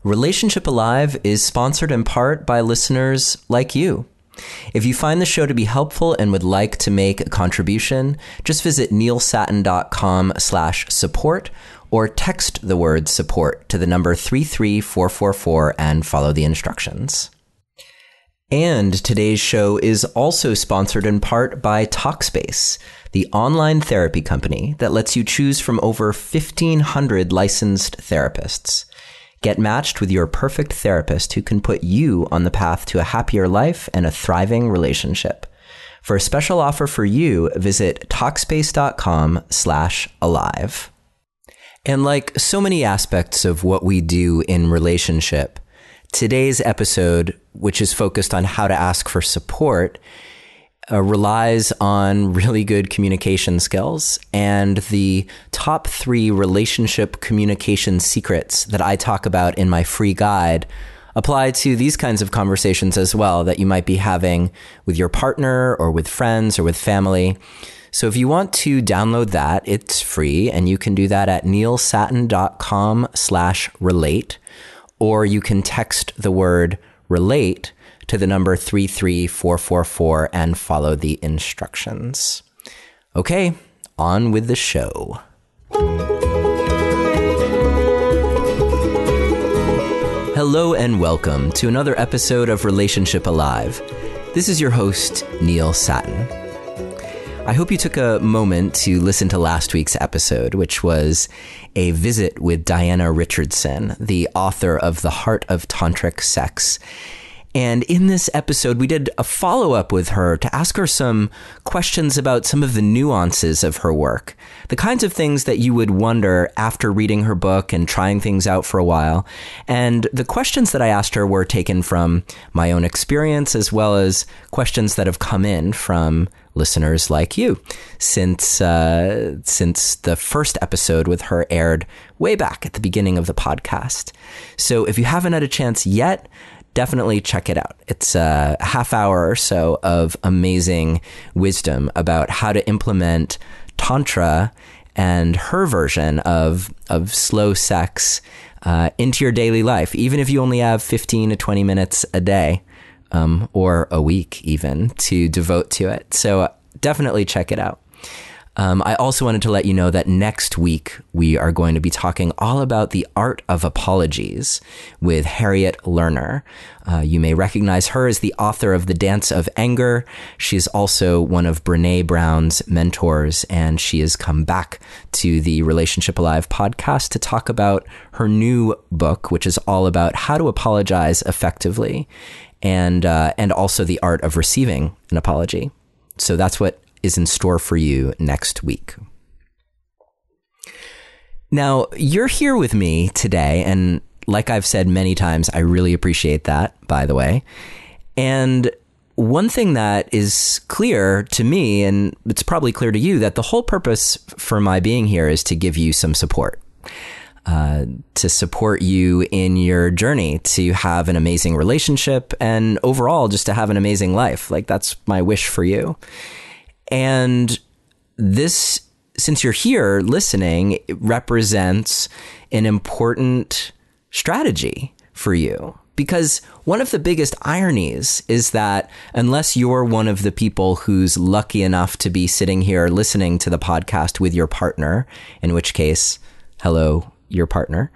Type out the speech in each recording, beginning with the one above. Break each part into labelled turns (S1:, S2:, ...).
S1: Relationship Alive is sponsored in part by listeners like you. If you find the show to be helpful and would like to make a contribution, just visit neilsattin.com/support or text the word support to the number 33444 and follow the instructions. And today's show is also sponsored in part by Talkspace, the online therapy company that lets you choose from over 1,500 licensed therapists. Get matched with your perfect therapist who can put you on the path to a happier life and a thriving relationship. For a special offer for you, visit Talkspace.com/alive. And like so many aspects of what we do in relationship, today's episode, which is focused on how to ask for support, relies on really good communication skills, and the top 3 relationship communication secrets that I talk about in my free guide apply to these kinds of conversations as well that you might be having with your partner or with friends or with family. So if you want to download that, it's free, and you can do that at neilsattin.com/relate, or you can text the word relate to the number 33444 and follow the instructions. Okay, on with the show. Hello and welcome to another episode of Relationship Alive. This is your host, Neil Sattin. I hope you took a moment to listen to last week's episode, which was a visit with Diana Richardson, the author of The Heart of Tantric Sex. And in this episode, we did a follow-up with her to ask her some questions about some of the nuances of her work, the kinds of things that you would wonder after reading her book and trying things out for a while. And the questions that I asked her were taken from my own experience, as well as questions that have come in from listeners like you since the first episode with her aired way back at the beginning of the podcast. So if you haven't had a chance yet, definitely check it out. It's a half hour or so of amazing wisdom about how to implement Tantra and her version of slow sex into your daily life, even if you only have 15 to 20 minutes a day or a week even to devote to it. So definitely check it out. I also wanted to let you know that next week we are going to be talking all about the art of apologies with Harriet Lerner. You may recognize her as the author of The Dance of Anger. She's also one of Brené Brown's mentors, and she has come back to the Relationship Alive podcast to talk about her new book, which is all about how to apologize effectively and also the art of receiving an apology. So that's what is in store for you next week. Now, you're here with me today, and like I've said many times, I really appreciate that, by the way. And one thing that is clear to me, and it's probably clear to you, that the whole purpose for my being here is to give you some support. To support you in your journey to have an amazing relationship and overall just to have an amazing life. Like, that's my wish for you. And this, since you're here listening, it represents an important strategy for you. Because one of the biggest ironies is that unless you're one of the people who's lucky enough to be sitting here listening to the podcast with your partner, in which case, hello, your partner.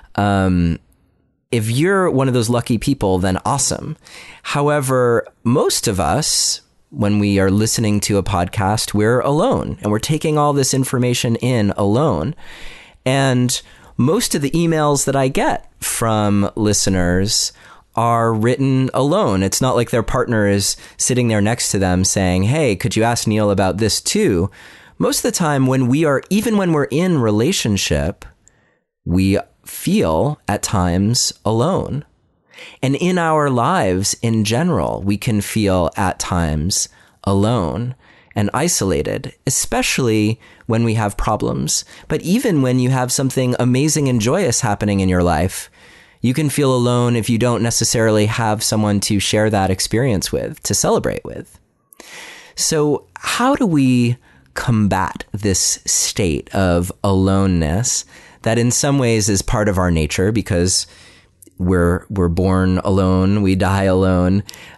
S1: If you're one of those lucky people, then awesome. However, most of us, when we are listening to a podcast, we're alone and we're taking all this information in alone. And most of the emails that I get from listeners are written alone. It's not like their partner is sitting there next to them saying, hey, could you ask Neil about this too? Most of the time even when we're in relationship, we feel at times alone. And in our lives in general, we can feel at times alone and isolated, especially when we have problems. But even when you have something amazing and joyous happening in your life, you can feel alone if you don't necessarily have someone to share that experience with, to celebrate with. So how do we combat this state of aloneness that in some ways is part of our nature? Because we're born alone, we die alone,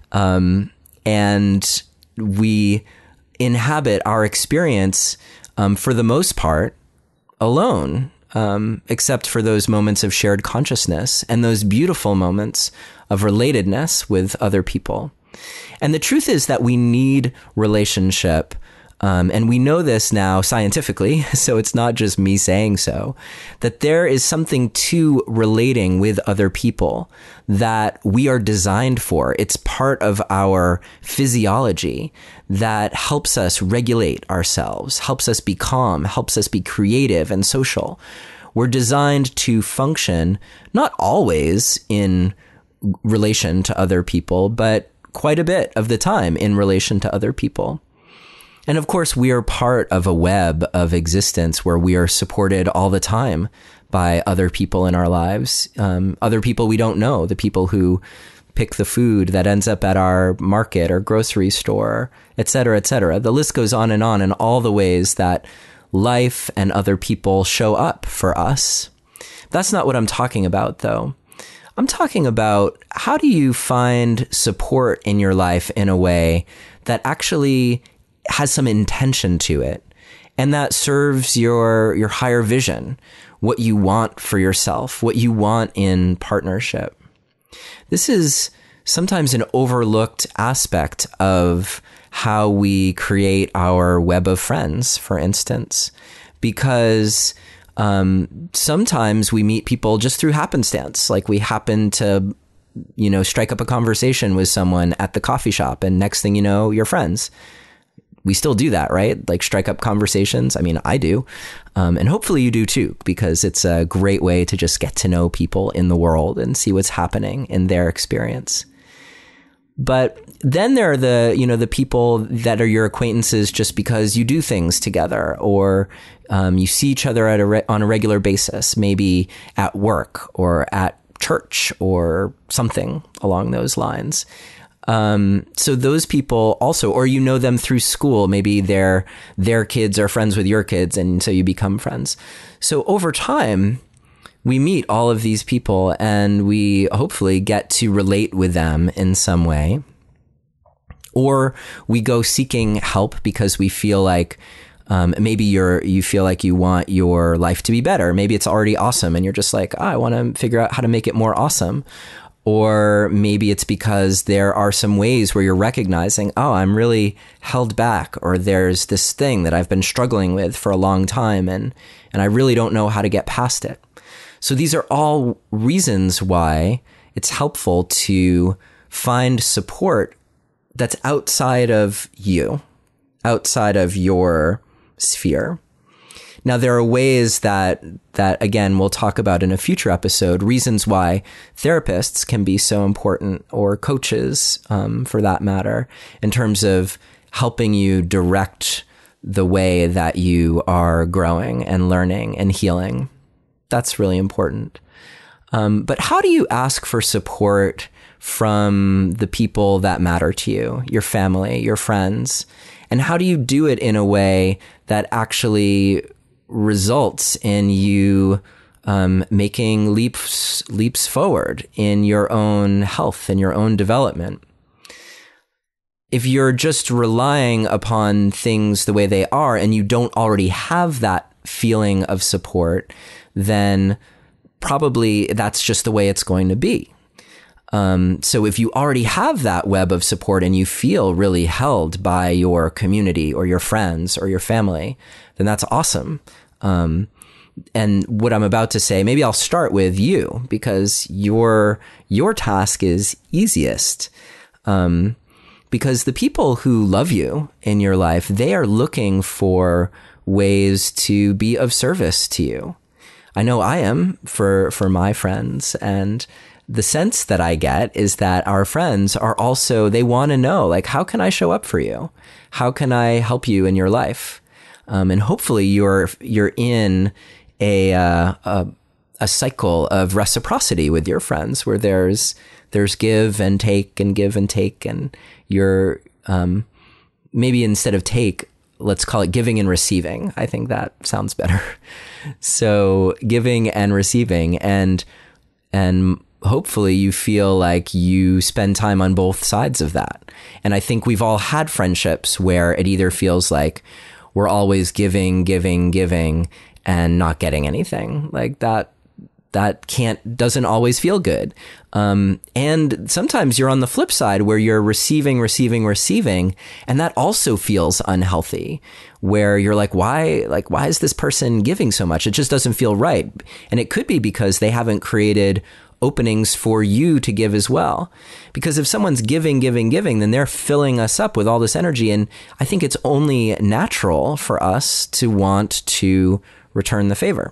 S1: and we inhabit our experience, for the most part, alone, except for those moments of shared consciousness and those beautiful moments of relatedness with other people. And the truth is that we need relationship. And we know this now scientifically, so it's not just me saying so, that there is something to relating with other people that we are designed for. It's part of our physiology that helps us regulate ourselves, helps us be calm, helps us be creative and social. We're designed to function, not always in relation to other people, but quite a bit of the time in relation to other people. And of course, we are part of a web of existence where we are supported all the time by other people in our lives, other people we don't know, the people who pick the food that ends up at our market or grocery store, et cetera, et cetera. The list goes on in all the ways that life and other people show up for us. That's not what I'm talking about, though. I'm talking about, how do you find support in your life in a way that actually has some intention to it, and that serves your higher vision, what you want for yourself, what you want in partnership. This is sometimes an overlooked aspect of how we create our web of friends, for instance, because sometimes we meet people just through happenstance. Like we happen to, strike up a conversation with someone at the coffee shop, and next thing you know, you're friends. We still do that, right? Like strike up conversations. I mean, I do. And hopefully you do too, because it's a great way to just get to know people in the world and see what's happening in their experience. But then there are the people that are your acquaintances just because you do things together, or you see each other on a regular basis, maybe at work or at church or something along those lines. So those people also, or you know them through school, maybe their kids are friends with your kids, and so you become friends. So over time, we meet all of these people, and we hopefully get to relate with them in some way. Or we go seeking help because we feel like maybe you feel like you want your life to be better. Maybe it's already awesome, and you're just like, I want to figure out how to make it more awesome. Or maybe it's because there are some ways where you're recognizing, I'm really held back, or there's this thing that I've been struggling with for a long time, and I really don't know how to get past it. So these are all reasons why it's helpful to find support that's outside of you, outside of your sphere. Now, there are ways that again, we'll talk about in a future episode, reasons why therapists can be so important, or coaches, for that matter, in terms of helping you direct the way that you are growing and learning and healing. That's really important. But how do you ask for support from the people that matter to you, your family, your friends? And how do you do it in a way that actually results in you making leaps forward in your own health and your own development? If you're just relying upon things the way they are, and you don't already have that feeling of support, then probably that's just the way it's going to be. So if you already have that web of support and you feel really held by your community or your friends or your family, then that's awesome. And what I'm about to say, maybe I'll start with you, because your task is easiest. Because the people who love you in your life, they are looking for ways to be of service to you. I know I am for my friends, and the sense that I get is that our friends are also, they want to know, like, how can I show up for you? How can I help you in your life? And hopefully you're in a cycle of reciprocity with your friends, where there's give and take and give and take, and you're maybe instead of take, let's call it giving and receiving. I think that sounds better. So giving and receiving, and hopefully you feel like you spend time on both sides of that. And I think we've all had friendships where it either feels like we're always giving, giving, giving, and not getting anything. Like that doesn't always feel good. And sometimes you're on the flip side where you're receiving, and that also feels unhealthy, where you're like, why is this person giving so much? It just doesn't feel right. And it could be because they haven't created openings for you to give as well. Because if someone's giving, then they're filling us up with all this energy. And I think it's only natural for us to want to return the favor.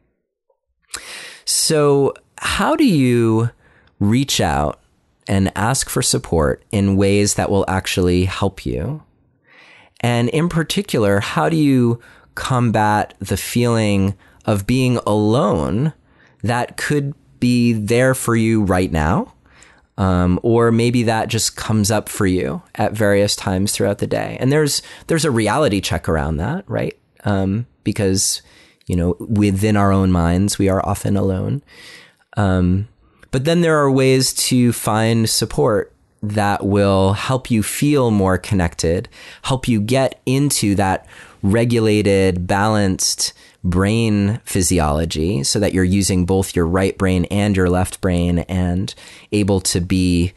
S1: So how do you reach out and ask for support in ways that will actually help you? And in particular, how do you combat the feeling of being alone that could be there for you right now? Or maybe that just comes up for you at various times throughout the day. And there's a reality check around that, right? Because within our own minds, we are often alone. But then there are ways to find support that will help you feel more connected, help you get into that regulated, balanced brain physiology so that you're using both your right brain and your left brain and able to be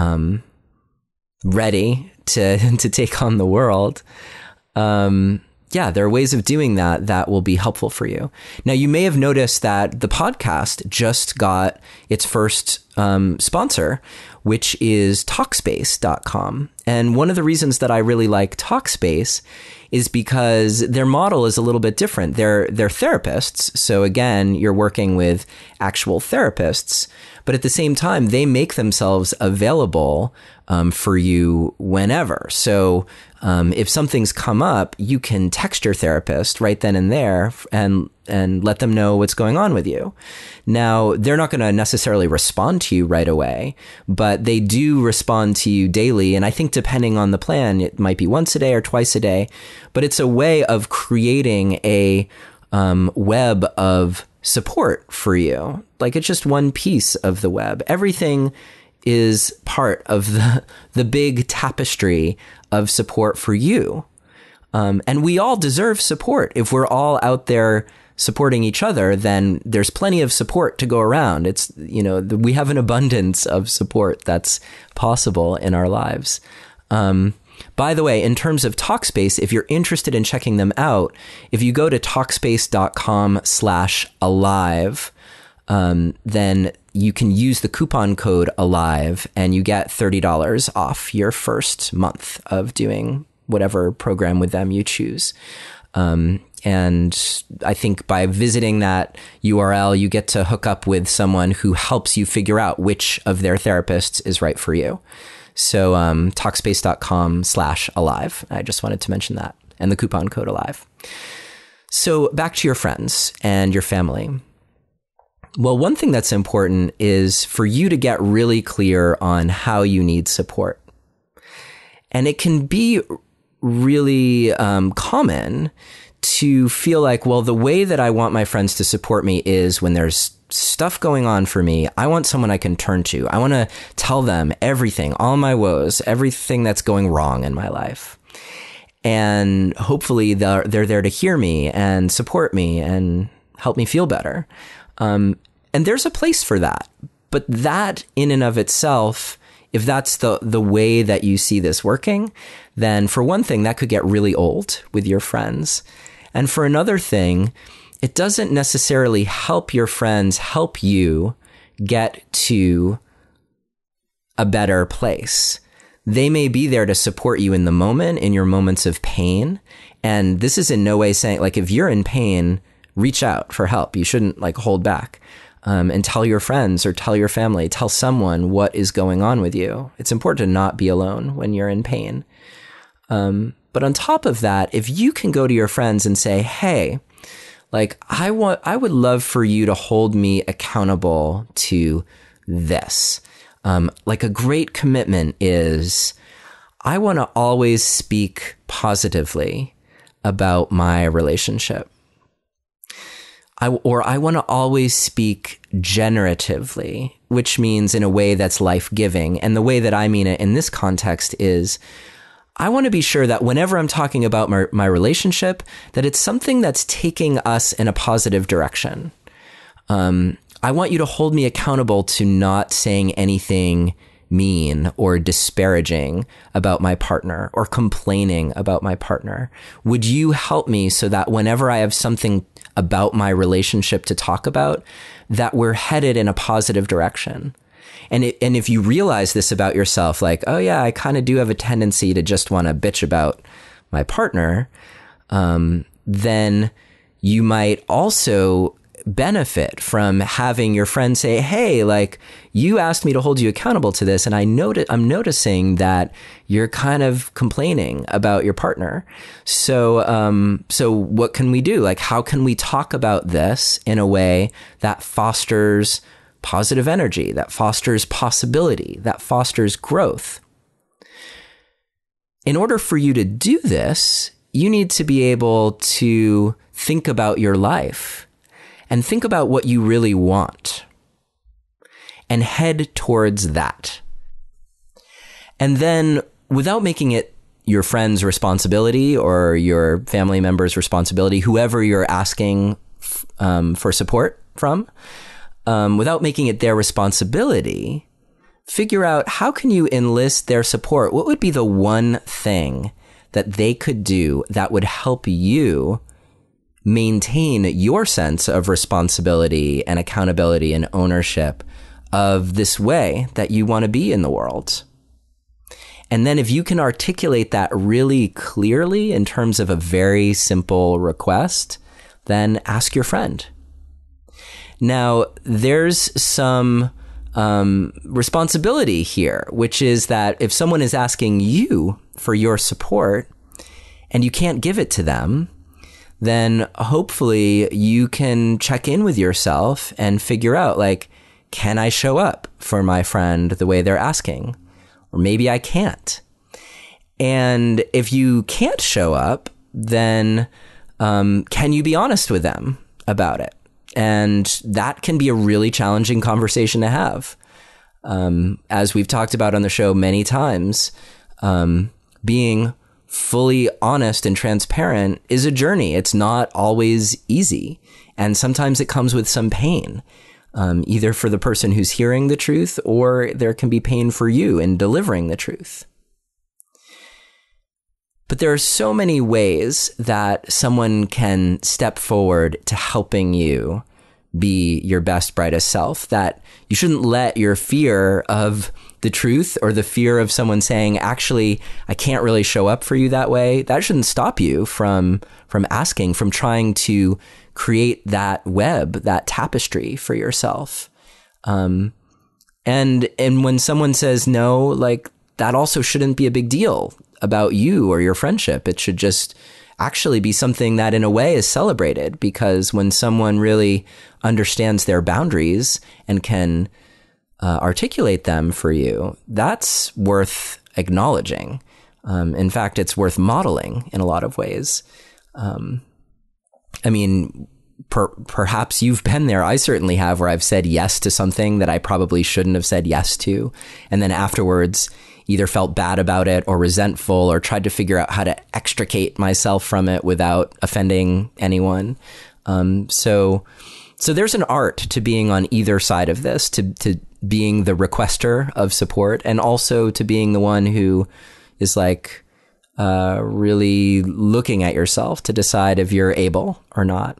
S1: ready to take on the world. There are ways of doing that will be helpful for you. Now, you may have noticed that the podcast just got its first sponsor, which is Talkspace.com. And one of the reasons that I really like Talkspace is because their model is a little bit different. They're therapists. So again, you're working with actual therapists, but at the same time, they make themselves available for you whenever. So if something's come up, you can text your therapist right then and there and let them know what's going on with you. Now, they're not going to necessarily respond to you right away, but they do respond to you daily. And I think depending on the plan, it might be once a day or twice a day, but it's a way of creating a web of support for you. Like it's just one piece of the web. Everything is part of the big tapestry of support for you. And we all deserve support. If we're all out there supporting each other, then there's plenty of support to go around. It's, we have an abundance of support that's possible in our lives. By the way, in terms of Talkspace, if you're interested in checking them out, if you go to Talkspace.com/alive, then you can use the coupon code ALIVE and you get $30 off your first month of doing whatever program with them you choose. And I think by visiting that URL, you get to hook up with someone who helps you figure out which of their therapists is right for you. So Talkspace.com/alive. I just wanted to mention that, and the coupon code ALIVE. So back to your friends and your family. Well, one thing that's important is for you to get really clear on how you need support. And it can be really common to feel like, well, the way that I want my friends to support me is when there's stuff going on for me, I want someone I can turn to. I want to tell them everything, all my woes, everything that's going wrong in my life. And hopefully they're there to hear me and support me and help me feel better. And there's a place for that. But that in and of itself, if that's the way that you see this working, then for one thing, that could get really old with your friends. And for another thing, it doesn't necessarily help your friends help you get to a better place. They may be there to support you in the moment, in your moments of pain. And this is in no way saying, like, if you're in pain, reach out for help. You shouldn't hold back. And tell your friends or tell your family, tell someone what is going on with you. It's important to not be alone when you're in pain. But on top of that, if you can go to your friends and say, hey, I would love for you to hold me accountable to this. A great commitment is, I want to always speak positively about my relationship. I want to always speak generatively, which means in a way that's life-giving. And the way that I mean it in this context is I want to be sure that whenever I'm talking about my relationship, that it's something that's taking us in a positive direction. I want you to hold me accountable to not saying anything mean or disparaging about my partner or complaining about my partner. Would you help me so that whenever I have something about my relationship to talk about, that we're headed in a positive direction? And if you realize this about yourself, like, oh yeah, I kind of do have a tendency to just want to bitch about my partner, then you might also benefit from having your friend say, hey, like, you asked me to hold you accountable to this, and I'm noticing that you're kind of complaining about your partner. So what can we do? Like, how can we talk about this in a way that fosters positive energy, that fosters possibility, that fosters growth? In order for you to do this, you need to be able to think about your life and think about what you really want and head towards that. And then, without making it your friend's responsibility or your family member's responsibility, whoever you're asking for support from, without making it their responsibility, figure out how can you enlist their support? What would be the one thing that they could do that would help you maintain your sense of responsibility and accountability and ownership of this way that you want to be in the world? And then if you can articulate that really clearly in terms of a very simple request, then ask your friend. Now, there's some responsibility here, which is that if someone is asking you for your support and you can't give it to them, then hopefully you can check in with yourself and figure out, like, can I show up for my friend the way they're asking? Or maybe I can't. And if you can't show up, then can you be honest with them about it? And that can be a really challenging conversation to have. As we've talked about on the show many times, being fully honest and transparent is a journey. It's not always easy. And sometimes it comes with some pain, either for the person who's hearing the truth, or there can be pain for you in delivering the truth. But there are so many ways that someone can step forward to helping you be your best, brightest self, that you shouldn't let your fear of the truth or the fear of someone saying, actually, I can't really show up for you that way. That shouldn't stop you from asking, from trying to create that web, that tapestry for yourself. And when someone says no, like, that also shouldn't be a big deal about you or your friendship. It should just actually be something that in a way is celebrated, because when someone really understands their boundaries and can articulate them for you, that's worth acknowledging. In fact, it's worth modeling in a lot of ways. I mean, perhaps you've been there. I certainly have, where I've said yes to something that I probably shouldn't have said yes to. And then afterwards, either felt bad about it or resentful, or tried to figure out how to extricate myself from it without offending anyone. So there's an art to being on either side of this, to being the requester of support, and also to being the one who is like really looking at yourself to decide if you're able or not.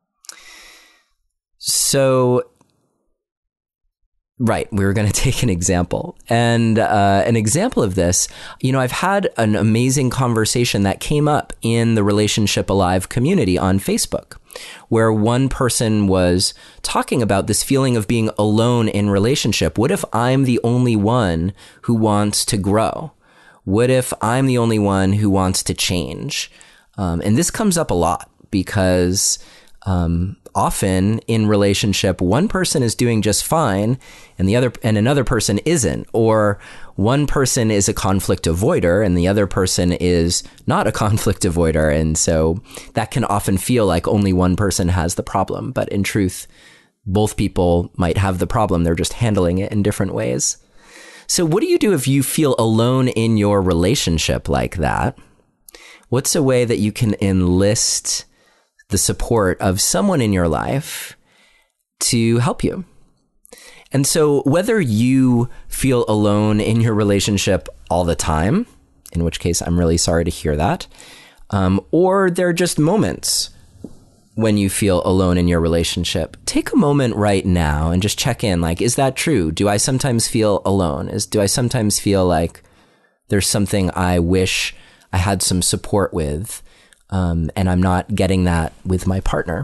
S1: So, right, we were going to take an example. And an example of this, I've had an amazing conversation that came up in the Relationship Alive community on Facebook, where one person was talking about this feeling of being alone in relationship. What if I'm the only one who wants to grow? What if I'm the only one who wants to change? And this comes up a lot because often in relationship, one person is doing just fine and another person isn't, or one person is a conflict avoider and the other person is not a conflict avoider. And so that can often feel like only one person has the problem. But in truth, both people might have the problem. They're just handling it in different ways. So what do you do if you feel alone in your relationship like that? What's a way that you can enlist the support of someone in your life to help you? And so whether you feel alone in your relationship all the time, in which case I'm really sorry to hear that, or there are just moments when you feel alone in your relationship, take a moment right now and just check in. Like, is that true? Do I sometimes feel alone? Do I sometimes feel like there's something I wish I had some support with, and I'm not getting that with my partner?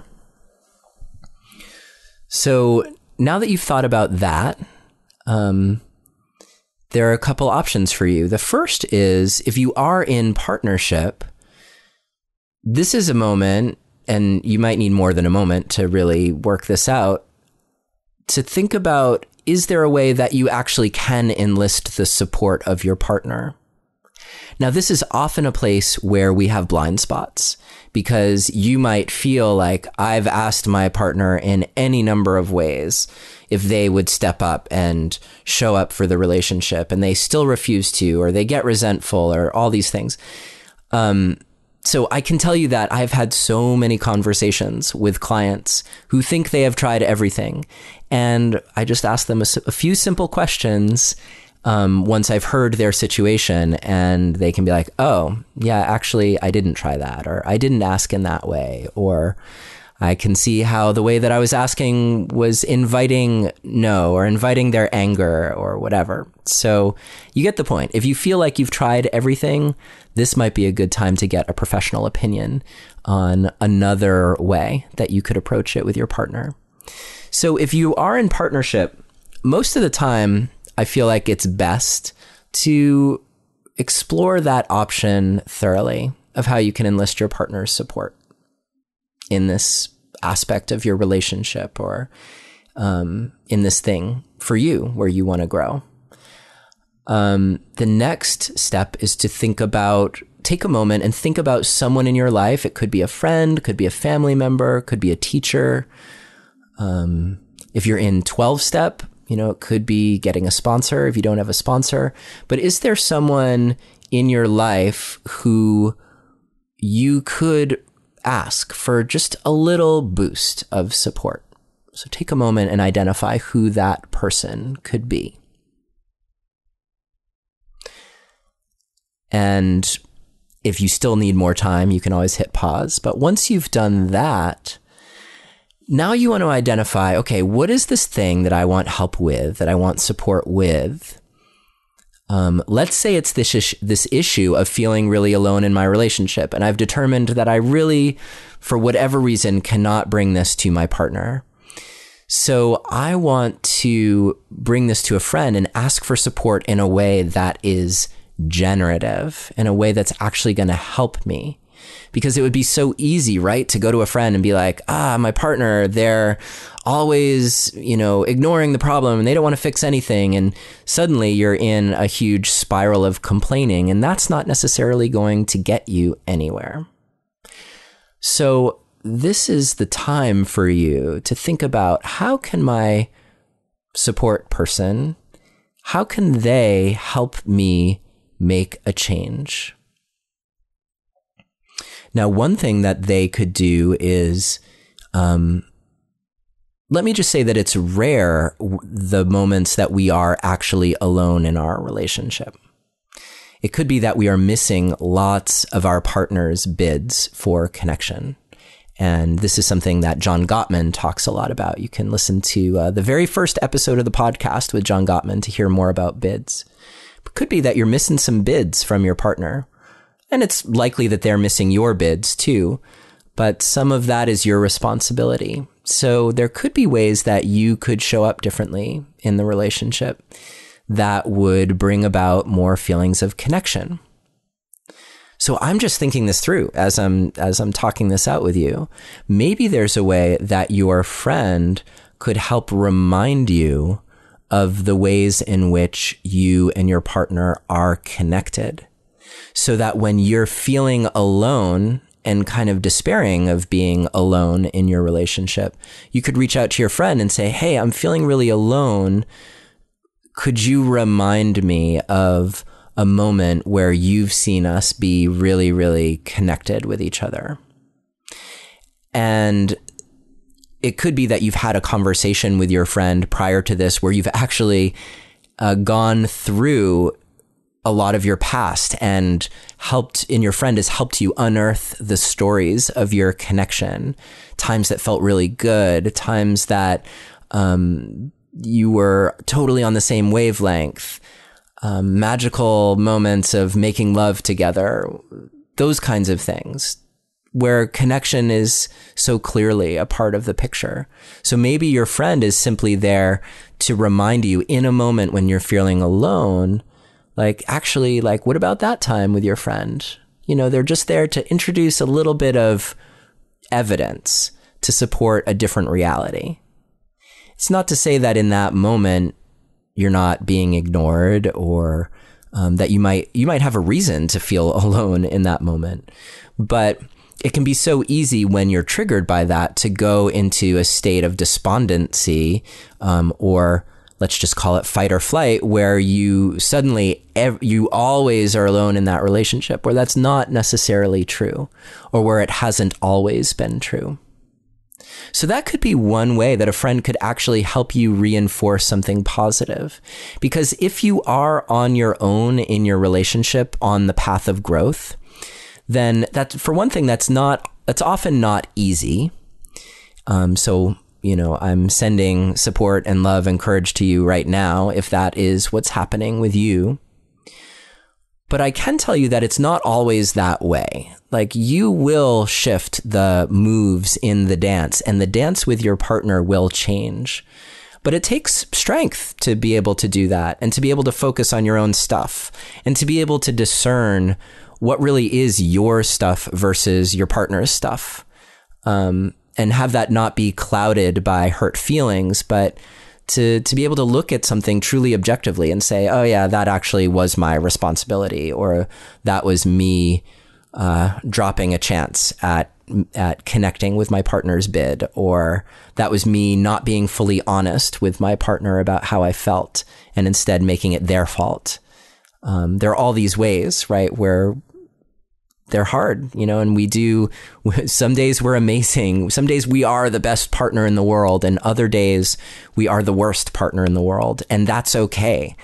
S1: So now that you've thought about that, there are a couple options for you. The first is, if you are in partnership, this is a moment, and you might need more than a moment to really work this out, to think about, is there a way that you actually can enlist the support of your partner? Now, this is often a place where we have blind spots, because you might feel like, I've asked my partner in any number of ways if they would step up and show up for the relationship, and they still refuse to, or they get resentful, or all these things. So I can tell you that I've had so many conversations with clients who think they have tried everything. And I just ask them a few simple questions once I've heard their situation, and they can be like, oh, yeah, actually, I didn't try that, or I didn't ask in that way, or I can see how the way that I was asking was inviting no, or inviting their anger, or whatever. So you get the point. If you feel like you've tried everything, this might be a good time to get a professional opinion on another way that you could approach it with your partner. So if you are in partnership, most of the time, I feel like it's best to explore that option thoroughly of how you can enlist your partner's support in this aspect of your relationship, or in this thing for you where you want to grow. The next step is to take a moment and think about someone in your life. It could be a friend, could be a family member, could be a teacher. If you're in 12-step, it could be getting a sponsor if you don't have a sponsor. But is there someone in your life who you could ask for just a little boost of support? So take a moment and identify who that person could be. And if you still need more time, you can always hit pause. But once you've done that, now you want to identify, okay, what is this thing that I want help with, that I want support with? Let's say it's this issue of feeling really alone in my relationship, and I've determined that I really, for whatever reason, cannot bring this to my partner. So I want to bring this to a friend and ask for support in a way that is generative, in a way that's actually going to help me. Because it would be so easy, right, to go to a friend and be like, my partner, they're always, ignoring the problem and they don't want to fix anything. And suddenly you're in a huge spiral of complaining, and that's not necessarily going to get you anywhere. So this is the time for you to think about, how can my support person, how can they help me make a change? Now, one thing that they could do is, let me just say that it's rare, the moments that we are actually alone in our relationship. It could be that we are missing lots of our partner's bids for connection. And this is something that John Gottman talks a lot about. You can listen to the very first episode of the podcast with John Gottman to hear more about bids. It could be that you're missing some bids from your partner. And it's likely that they're missing your bids too, but some of that is your responsibility. So there could be ways that you could show up differently in the relationship that would bring about more feelings of connection. So I'm just thinking this through as I'm talking this out with you. Maybe there's a way that your friend could help remind you of the ways in which you and your partner are connected, so that when you're feeling alone and kind of despairing of being alone in your relationship, you could reach out to your friend and say, hey, I'm feeling really alone. Could you remind me of a moment where you've seen us be really, really connected with each other? And it could be that you've had a conversation with your friend prior to this where you've actually gone through a lot of your past and your friend has helped you unearth the stories of your connection, times that felt really good, times that you were totally on the same wavelength, magical moments of making love together, those kinds of things where connection is so clearly a part of the picture. So maybe your friend is simply there to remind you in a moment when you're feeling alone, like, actually, like, what about that time with your friend? They're just there to introduce a little bit of evidence to support a different reality. It's not to say that in that moment you're not being ignored, or that you might have a reason to feel alone in that moment. But it can be so easy when you're triggered by that to go into a state of despondency, or let's just call it fight or flight, where you suddenly, you always are alone in that relationship, where that's not necessarily true, or where it hasn't always been true. So that could be one way that a friend could actually help you reinforce something positive. Because if you are on your own in your relationship on the path of growth, then that, for one thing, that's often not easy. So, I'm sending support and love and courage to you right now, if that is what's happening with you. But I can tell you that it's not always that way. Like, you will shift the moves in the dance, and the dance with your partner will change. But it takes strength to be able to do that, and to be able to focus on your own stuff, and to be able to discern what really is your stuff versus your partner's stuff. And have that not be clouded by hurt feelings, but to be able to look at something truly objectively and say, oh yeah, that actually was my responsibility, or that was me dropping a chance at connecting with my partner's bid, or that was me not being fully honest with my partner about how I felt and instead making it their fault. There are all these ways, right, where they're hard, and some days we're amazing. Some days we are the best partner in the world, and other days we are the worst partner in the world. And that's okay.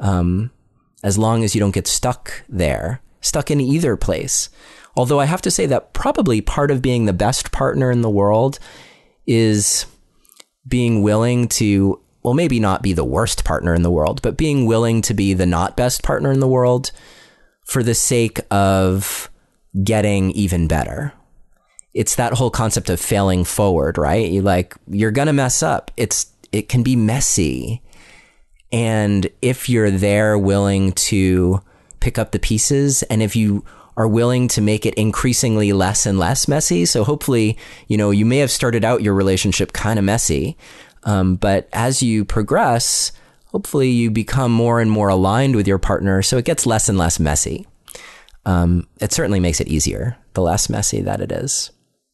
S1: As long as you don't get stuck in either place. Although I have to say that probably part of being the best partner in the world is being willing to, well, maybe not be the worst partner in the world, but being willing to be the not best partner in the world for the sake of getting even better. It's that whole concept of failing forward, right? You're going to mess up. It can be messy. And if you're there willing to pick up the pieces, and if you are willing to make it increasingly less and less messy, so hopefully, you may have started out your relationship kind of messy, but as you progress, hopefully you become more and more aligned with your partner, so it gets less and less messy. It certainly makes it easier, the less messy that it is.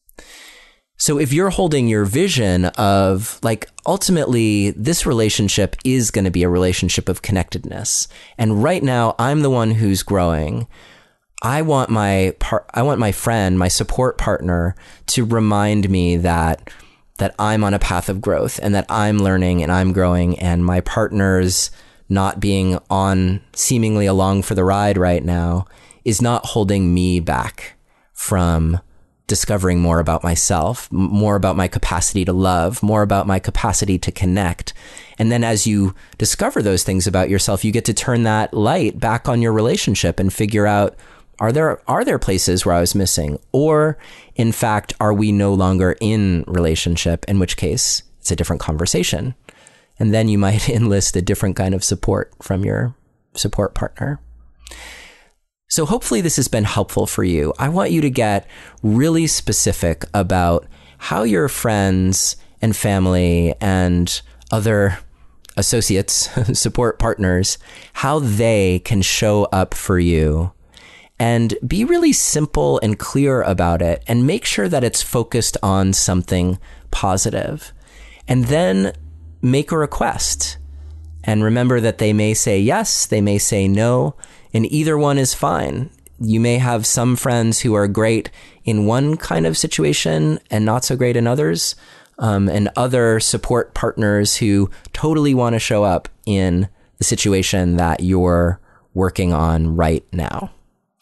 S1: So if you're holding your vision of, ultimately this relationship is going to be a relationship of connectedness, and right now I'm the one who's growing, I want my friend, my support partner, to remind me that I'm on a path of growth, and that I'm learning and I'm growing, and my partner's not being on seemingly along for the ride right now is not holding me back from discovering more about myself, more about my capacity to love, more about my capacity to connect. And then as you discover those things about yourself, you get to turn that light back on your relationship and figure out, are there places where I was missing? Or in fact, are we no longer in relationship? In which case it's a different conversation. And then you might enlist a different kind of support from your support partner. So hopefully this has been helpful for you. I want you to get really specific about how your friends and family and other associates, support partners, how they can show up for you. And be really simple and clear about it, and make sure that it's focused on something positive. And then make a request. And remember that they may say yes, they may say no, and either one is fine. You may have some friends who are great in one kind of situation and not so great in others, and other support partners who totally want to show up in the situation that you're working on right now.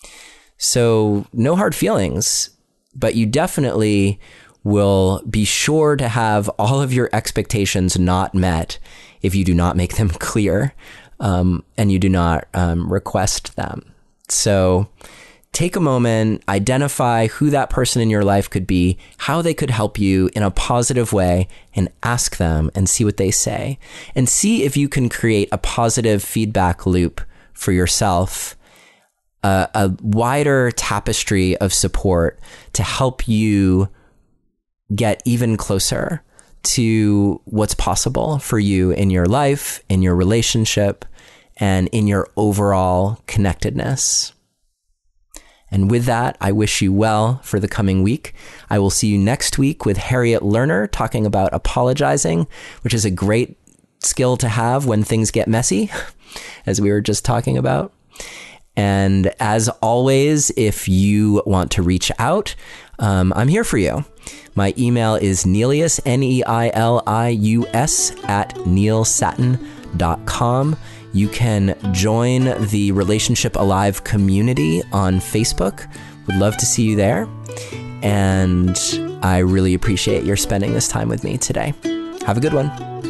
S1: So no hard feelings, but you definitely will be sure to have all of your expectations not met if you do not make them clear, and you do not request them. So take a moment, identify who that person in your life could be, how they could help you in a positive way, and ask them and see what they say. And see if you can create a positive feedback loop for yourself, a wider tapestry of support to help you get even closer to what's possible for you in your life, in your relationship, and in your overall connectedness. And with that, I wish you well for the coming week. I will see you next week with Harriet Lerner talking about apologizing, which is a great skill to have when things get messy, as we were just talking about. And as always, if you want to reach out, I'm here for you. My email is Neilius, Neilius, at neilsattin.com. You can join the Relationship Alive community on Facebook. Would love to see you there. And I really appreciate your spending this time with me today. Have a good one.